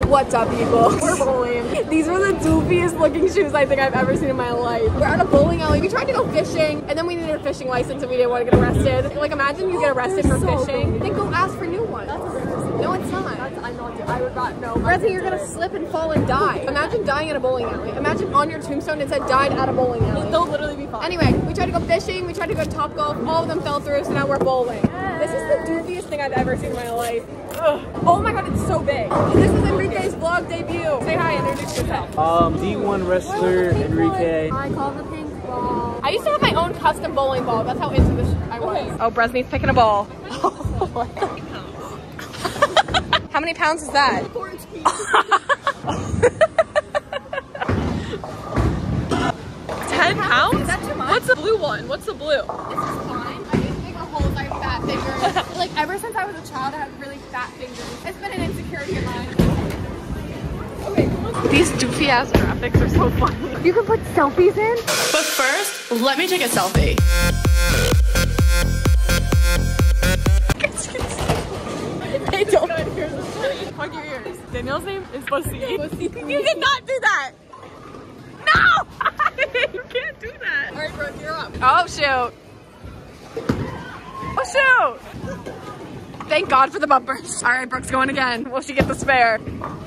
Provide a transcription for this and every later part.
What's up, people? We're bowling. These were the doofiest looking shoes I think I've ever seen in my life. We're at a bowling alley. We tried to go fishing, and then we needed a fishing license and we didn't want to get arrested. Like, imagine you get arrested for fishing. Then go ask for new ones. That's embarrassing. No, it's not. I'm not doing. I would not know. Brezny, you're gonna slip and fall and die. Imagine dying at a bowling alley. Imagine on your tombstone it said died at a bowling alley. They'll literally be fine. Anyway, we tried to go fishing. We tried to go to Topgolf. All of them fell through, so now we're bowling. This is the doofiest thing I've ever seen in my life. Ugh. Oh my god, it's so big. This is Enrique's vlog debut. Say hi, introduce yourself. D1 wrestler Enrique. I call the pink ball. I used to have my own custom bowling ball. That's how into this I was. Okay. Oh, Brezny's picking a ball. How many pounds is that? 14. 10 pounds? Is that too much? What's the blue one? What's the blue? This is fine. I need bigger holes. I have fat fingers. Like, ever since I was a child, I have really fat fingers. It's been an insecurity of mine. Okay. These doofy ass graphics are so funny. You can put selfies in? But first, let me take a selfie. They don't. Hug your ears. Danielle's name is Bussy. You did not do that. No! You can't do that. All right, Brooke, you're up. Oh, shoot. Oh, shoot. Thank God for the bumpers. All right, Brooke's going again. Will she get the spare?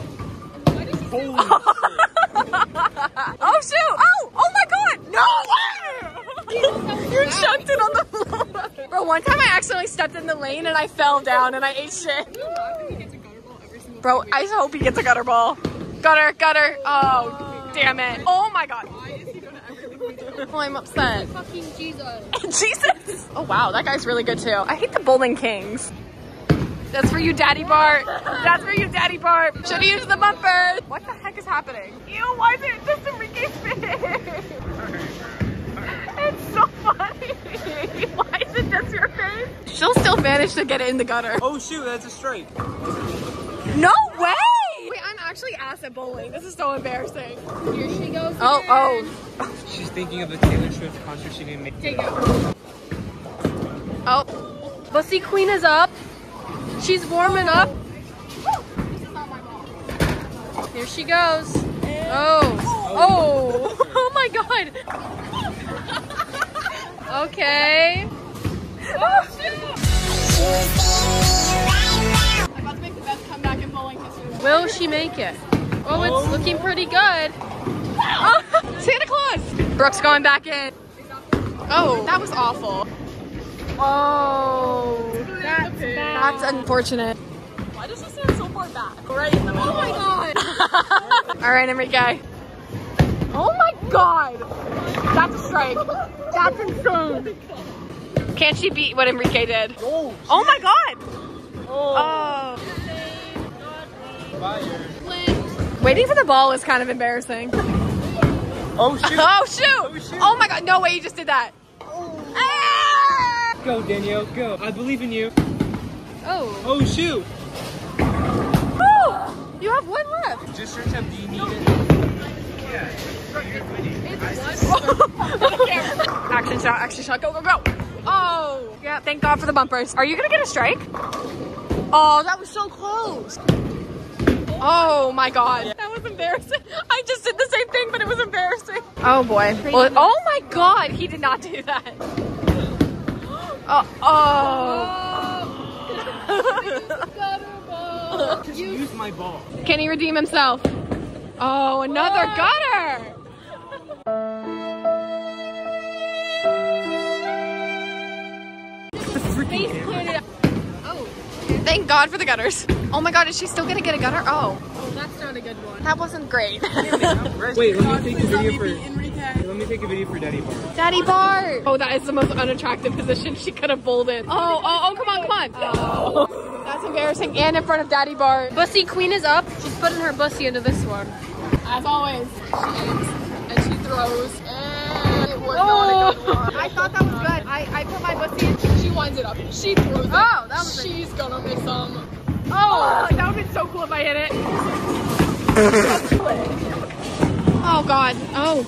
Oh, shoot. Oh my God. No way. You chucked it on the floor. Bro, one time I accidentally stepped in the lane and I fell down and I ate shit. Bro, I hope he gets a gutter ball. Gutter. Oh, damn it. Oh my God. Oh, I'm upset. Fucking Jesus. Jesus. Oh wow, that guy's really good too. I hate the Bowling Kings. That's for you, Daddy Bart. That's for you, Daddy Bart. Should've used the bumper. What the heck is happening? Ew, why is it just Enrique's face? It's so funny. Why is it just your face? She'll still manage to get it in the gutter. Oh shoot, that's a strike. No way! Wait, I'm actually ass at bowling. This is so embarrassing. Here she goes. Oh. She's thinking of the Taylor Swift concert she didn't make. Take it. Oh. Bussy Queen is up. She's warming up. This is not my ball. Here she goes. Oh my God. Okay. Oh, shoot. I'm about to make the best comeback in bowling history. Will she make it? Oh, it's looking pretty good. Oh, Santa Claus. Brooke's going back in. Oh, that was awful. Oh, That's bad. that's unfortunate. Why does she stand so far back? Right in the middle. Oh my God. All right, Enrique. Oh my God. That's a strike. That's insane. Can't she beat what Enrique did? Oh my God. Oh. Waiting for the ball is kind of embarrassing. Oh shoot. Oh shoot. Oh my God. No way you just did that. Ah! Go Danielle, go. I believe in you. Oh. Oh shoot. Woo! You have one left. Just search up, do you need it? Yeah. Action shot, go. Oh, yeah, thank God for the bumpers. Are you gonna get a strike? Oh, that was so close. Oh my God. That was embarrassing. I just did the same thing, but it was embarrassing. Oh boy. Well, oh my God, he did not do that. Just use my ball. Can he redeem himself? Oh, another gutter. Oh, thank God for the gutters. Oh my God, is she still gonna get a gutter? Oh, That's not a good one. that wasn't great. Wait, let me take a video for let me take a video for Daddy Bart. Daddy Bart. Oh, that is the most unattractive position she could have bowled in. Oh, come on. Oh, that's embarrassing. And in front of Daddy Bart. Bussy Queen is up. She's putting her bussy into this one. As always, she aims and she throws. And it was not a good one. I thought that was good. I put my bussy in. She winds it up. She throws it. Oh, that was She's gonna miss some. Oh, that would have been so cool if I hit it. Oh God. Oh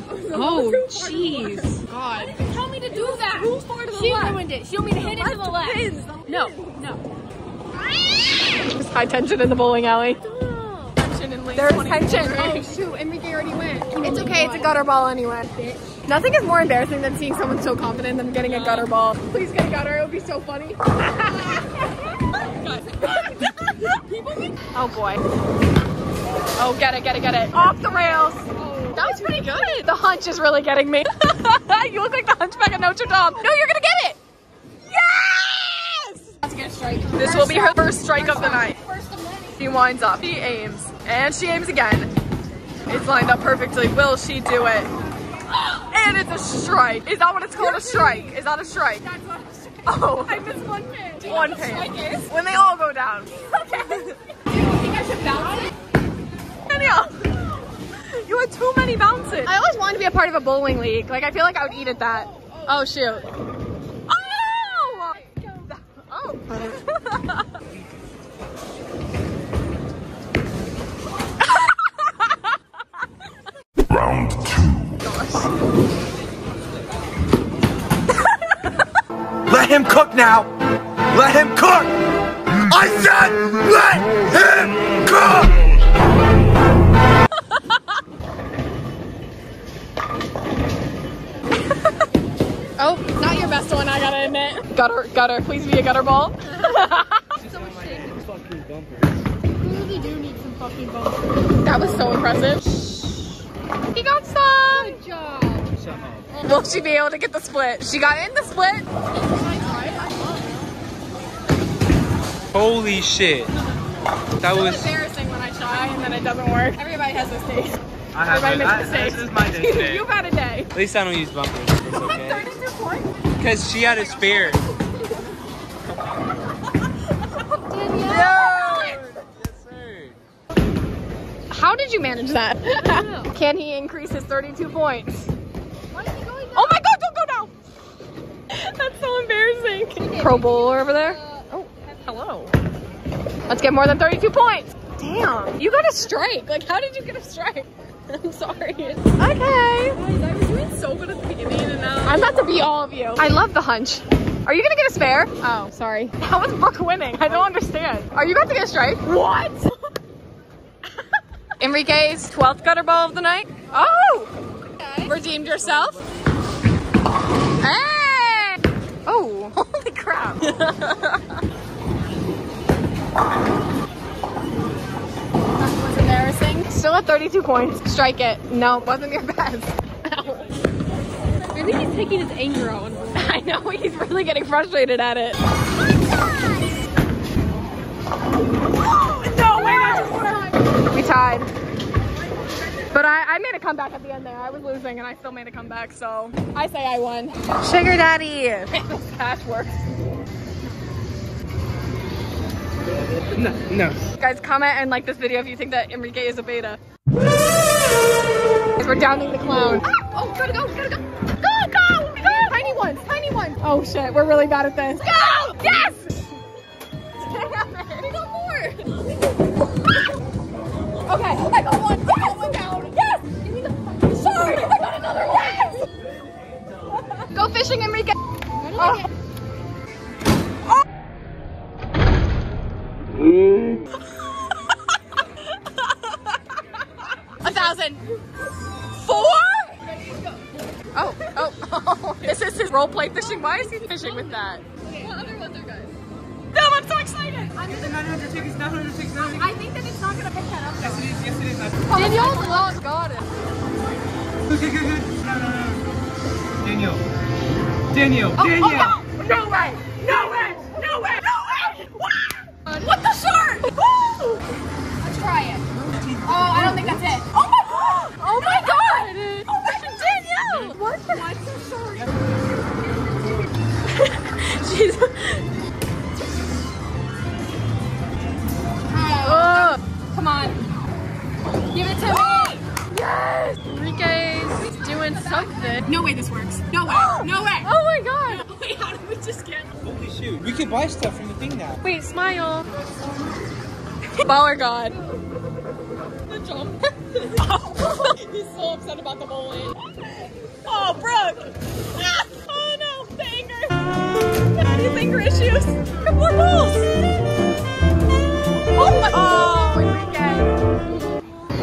jeez. God. Tell me to do that. Who's far to the She left? ruined it. She want me to hit it to the left. No. Just high tension in the bowling alley. There's tension. Oh shoot, Enrique already went. It's okay, it's a gutter ball anyway. Nothing is more embarrassing than seeing someone so confident in them getting a gutter ball. Please get a gutter, it would be so funny. Oh boy. Oh, get it. Off the rails. That was pretty good. The hunch is really getting me. You look like the hunchback of Notre Dame. No, you're gonna get it. Yes! Let's get a strike. This will be her first strike of the night. She winds up, she aims, and she aims again. It's lined up perfectly. Will she do it? And it's a strike. Is that what it's called? A strike? Is that a strike? That's not a strike. Oh. I missed one pin. One pin. When they all go down. Okay. Do you think I should bounce it? Danielle, you had too many bounces. I always wanted to be a part of a bowling league. Like, I feel like I would eat at that. Oh, shoot. Oh! Oh. Round 2. Let him cook now! Let him cook! I said let him cook! Oh, not your best one, I gotta admit. Gutter, please be a gutter ball. So much shame. We really do need some fucking bumpers. That was so impressive. He got some. Good job. Will she be able to get the split? She got in the split. Holy shit. That was embarrassing when I try and then it doesn't work. Everybody has this day. Everybody makes mistakes. This is my day today. You've had a day. At least I don't use bumpers. It's okay. 32 points? Because she had a spare. How did you manage that? Can he increase his 32 points? Why is he going down? Oh my god, don't go down! That's so embarrassing. Pro bowler over there. Oh, hello. Let's get more than 32 points. Damn, you got a strike. Like, how did you get a strike? I'm sorry. Okay. Guys, I was doing so good at the beginning and now I'm about to beat all of you. I love the hunch. Are you gonna get a spare? Oh, sorry. How is Brooke winning? I don't understand. Are you about to get a strike? What? Enrique's 12th gutter ball of the night. Oh! Okay. Redeemed yourself. Hey! Oh, holy crap. That was embarrassing. Still at 32 points. Strike it. No, it wasn't your best. Ow. I think he's taking his anger out on her. I know, he's really getting frustrated at it. No way! We tied. But I made a comeback at the end there. I was losing and I still made a comeback, so I say I won. Sugar daddy! This cash works. No. Guys, comment and like this video if you think that Enrique is a beta. We're downing the clown. Ah! Oh, gotta go! Go! Tiny ones! Oh shit, we're really bad at this. Go! Yes! Damn it! We got more! Okay, I got one down. Yes! Give me the fucking sword! I got another one! Yes! Go fishing, Enrique! Oh. 1,000. 4? Oh. This is his role play fishing. Why is he fishing with that? What other ones are good? No, I'm so excited! It's 900 tickets, 900 tickets, 900 I think that it's not gonna pick that up. Yes, it is. Danielle's lost, got it. Good. No. Daniel. Oh, no way! What the shark? Let's try it. Oh, I don't think that's it. Oh my god! Oh my god, Danielle! What's the shark? She's... Come on. Give it to me. Yes! Enrique's doing something. No way this works. No way. No way. Oh my god. Wait, how did we just get... Holy shoot. We could buy stuff from the thing now. Wait, smile. Baller god. The jump. He's so upset about the bowling. Oh, Brooke. Oh no, the anger. He has anger issues. More balls. Oh my. Oh, Enrique.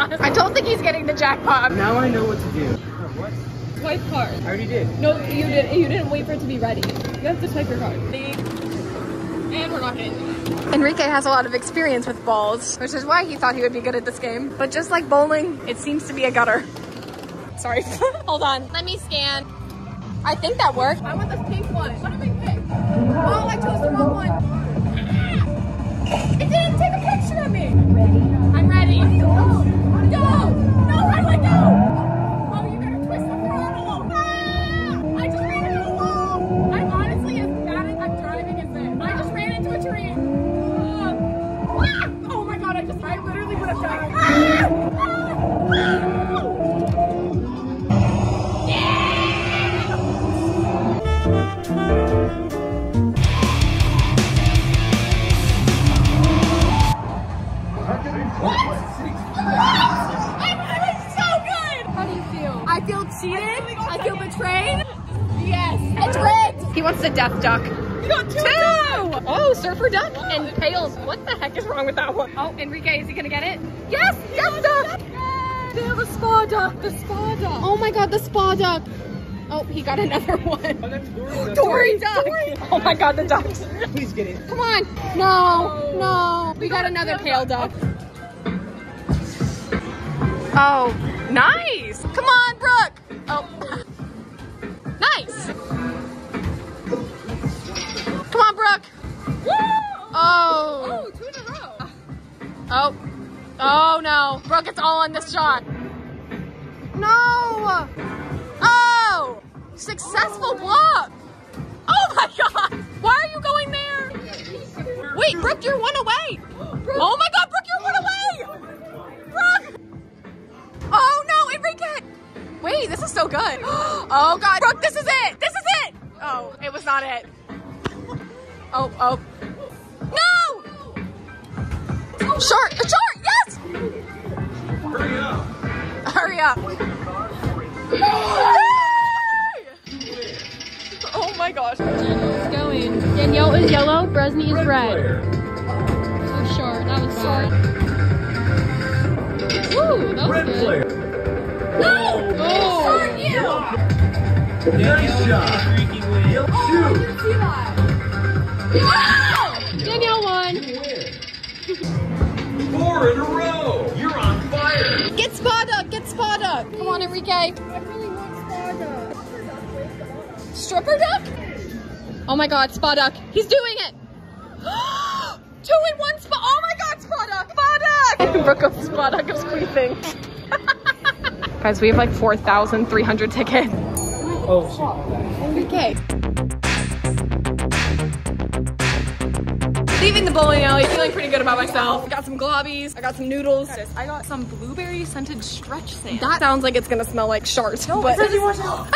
fast. I don't think he's getting the jackpot. Now I know what to do. What? Swipe card. I already did. No, you didn't. You didn't wait for it to be ready. You have to swipe your card. And we're not getting it. Enrique has a lot of experience with balls, which is why he thought he would be good at this game. But just like bowling, it seems to be a gutter. Sorry. Hold on. Let me scan. I think that worked. I want this pink one. What did we pick? Oh, I chose the wrong one. It didn't take a picture of me. I'm ready. Go. No, how do I go? Oh, you gotta twist the throttle. Ah! I just ran into a wall. I'm honestly as bad at driving as this. I just ran into a tree. Oh my god, I literally would have died. I feel cheated. I feel betrayed. Yes. It's rigged. He wants the death duck. You got two. Oh, surfer duck and pails. What the heck is wrong with that one? Oh, Enrique, is he gonna get it? Yes, death duck. They have a spa duck. The spa duck. Oh my god, the spa duck. Oh, he got another one. Oh, that's Dory duck. Oh my god, the ducks. Please get it. Come on. No. We got another pale duck. Oh, nice. Come on, Brooke. Oh, nice. Come on, Brooke. Oh. Oh, 2 in a row. Oh no. Brooke, it's all on this shot. No. Oh, successful block. Oh my god. Why are you going there? Wait, Brooke, you're one away. Oh my god, Brooke, you're one away. Brooke. Oh no, Enrique! Wait, this is so good. Oh god, Brooke, this is it! This is it! Oh, it was not it. Oh. No! Short, yes! Hurry up. Oh my gosh. It's going. Danielle is yellow, Brezny is red. So short, that was bad. Ooh, that was good. No! Oh! Aren't you? Nice shot. Danielle won. 4 in a row. You're on fire. Get spa duck. Come on, Enrique. I really want spa duck. Stripper duck? Oh my god, spa duck. He's doing it. 2 in 1 spa. Oh my god, spa duck. Brooke of spa duck of squeezing. Guys, we have like 4,300 tickets. Oh, shit. Okay. Leaving the bowling alley, feeling pretty good about myself. I got some globbies, I got some noodles. I got some blueberry scented stretch sand. That sounds like it's gonna smell like sharks. No, but it says you want to. Ah!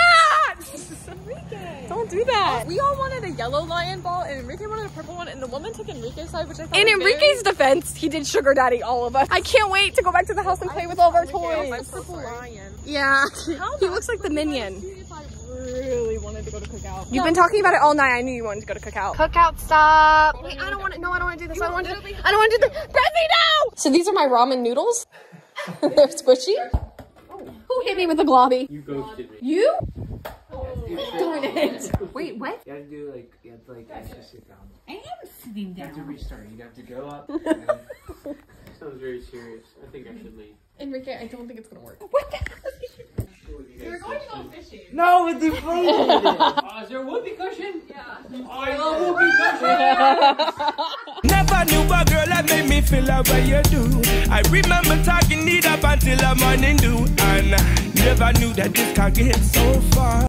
Don't do that. We all wanted a yellow lion ball, and Enrique wanted a purple one, and the woman took Enrique's side, which I thought In was Enrique's defense, he did sugar daddy all of us. I can't wait to go back to the house and play with all of our toys. my purple lion. Yeah, he looks like the minion. If I really wanted to go to Cookout. You've been talking about it all night. I knew you wanted to go to Cookout. Cookout, stop. Wait, I don't want to. No, I don't want to do this. I don't want to do this. I don't want to do this. Brezny, no! So these are my ramen noodles. They're squishy. Who hit me with a globby? You ghosted me. You? Darn it. Wait, what? You have to do like, actually sit down. I am sitting You down. have to restart. You have to go up. Sounds very serious. I think I should leave. Enrique, I don't think it's gonna work. What the hell? We're going to go fishing. No, with the plane. Is there a whoopee cushion? Yeah. I love whoopee cushion. Never knew a girl that made me feel the way you do. I remember talking it up until the morning dew, and never knew that this could get so far.